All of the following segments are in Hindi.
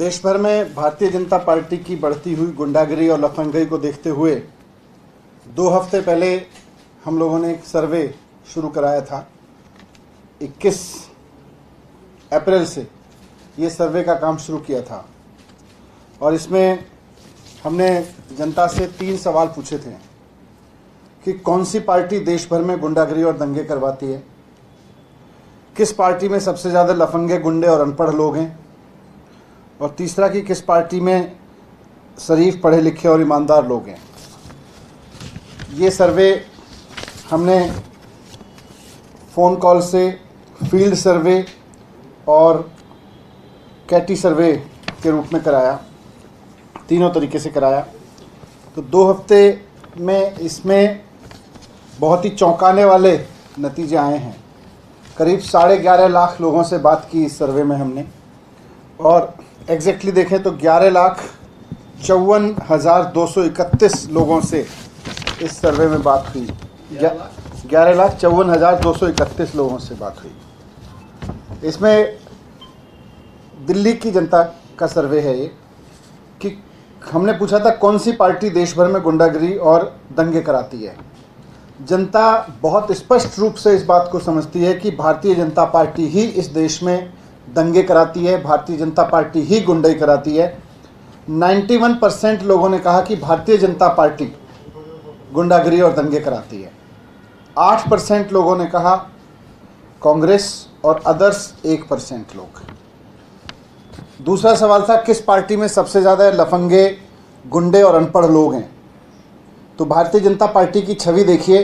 देश भर में भारतीय जनता पार्टी की बढ़ती हुई गुंडागिरी और लफंगई को देखते हुए 2 हफ्ते पहले हम लोगों ने एक सर्वे शुरू कराया था। 21 अप्रैल से ये सर्वे का काम शुरू किया था और इसमें हमने जनता से 3 सवाल पूछे थे कि कौन सी पार्टी देश भर में गुंडागिरी और दंगे करवाती है, किस पार्टी में सबसे ज़्यादा लफंगे, गुंडे और अनपढ़ लोग हैं, और तीसरा कि किस पार्टी में शरीफ, पढ़े लिखे और ईमानदार लोग हैं। ये सर्वे हमने फ़ोन कॉल से, फील्ड सर्वे और कैटी सर्वे के रूप में कराया, तीनों तरीके से कराया। तो 2 हफ्ते में इसमें बहुत ही चौंकाने वाले नतीजे आए हैं। करीब 11.5 लाख लोगों से बात की इस सर्वे में हमने, और एग्जैक्टली देखें तो 11,54,231 लोगों से इस सर्वे में बात हुई। 11,54,231 लोगों से बात हुई। इसमें दिल्ली की जनता का सर्वे है ये, कि हमने पूछा था कौन सी पार्टी देश भर में गुंडागिरी और दंगे कराती है। जनता बहुत स्पष्ट रूप से इस बात को समझती है कि भारतीय जनता पार्टी ही इस देश में दंगे कराती है, भारतीय जनता पार्टी ही गुंडाई कराती है। 91% लोगों ने कहा कि भारतीय जनता पार्टी गुंडागिरी और दंगे कराती है। 8% लोगों ने कहा कांग्रेस, और अदर्स 1% लोग। दूसरा सवाल था किस पार्टी में सबसे ज़्यादा लफंगे, गुंडे और अनपढ़ लोग हैं। तो भारतीय जनता पार्टी की छवि देखिए,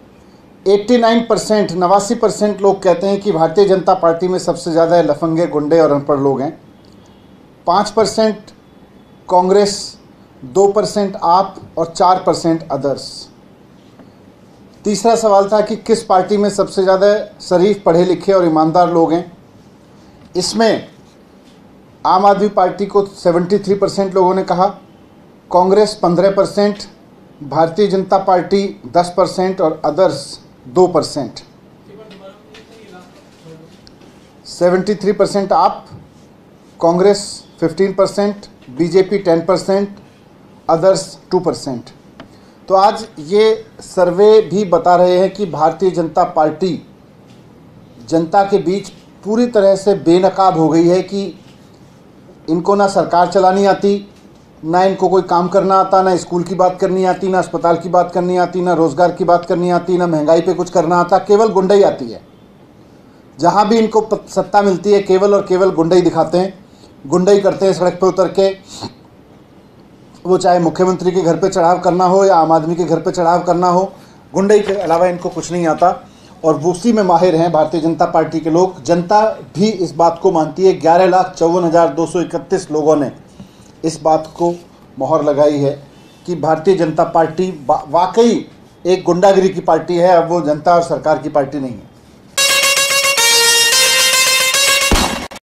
89% लोग कहते हैं कि भारतीय जनता पार्टी में सबसे ज़्यादा लफंगे, गुंडे और अनपढ़ लोग हैं। 5% कांग्रेस, 2% आप और 4% अदर्स। तीसरा सवाल था कि किस पार्टी में सबसे ज़्यादा शरीफ, पढ़े लिखे और ईमानदार लोग हैं। इसमें आम आदमी पार्टी को 73% लोगों ने कहा, कांग्रेस 15%, भारतीय जनता पार्टी 10% और अदर्स 2%। 73% आप, कांग्रेस 15%, बीजेपी 10%, अदर्स 2%। तो आज ये सर्वे भी बता रहे हैं कि भारतीय जनता पार्टी जनता के बीच पूरी तरह से बेनकाब हो गई है कि इनको ना सरकार चलानी आती, ना इनको कोई काम करना आता, ना स्कूल की बात करनी आती, ना अस्पताल की बात करनी आती, ना रोज़गार की बात करनी आती, ना महंगाई पे कुछ करना आता, केवल गुंडाई आती है। जहाँ भी इनको सत्ता मिलती है केवल और केवल गुंडाई दिखाते हैं, गुंडाई करते हैं। सड़क पे उतर के, वो चाहे मुख्यमंत्री के घर पे चढ़ाव करना हो या आम आदमी के घर पे चढ़ाव करना हो, गुंडाई के अलावा इनको कुछ नहीं आता, और वो उसी में माहिर हैं भारतीय जनता पार्टी के लोग। जनता भी इस बात को मानती है। 11,54,231 लोगों ने इस बात को मोहर लगाई है कि भारतीय जनता पार्टी वाकई एक गुंडागिरी की पार्टी है, अब वो जनता और सरकार की पार्टी नहीं है।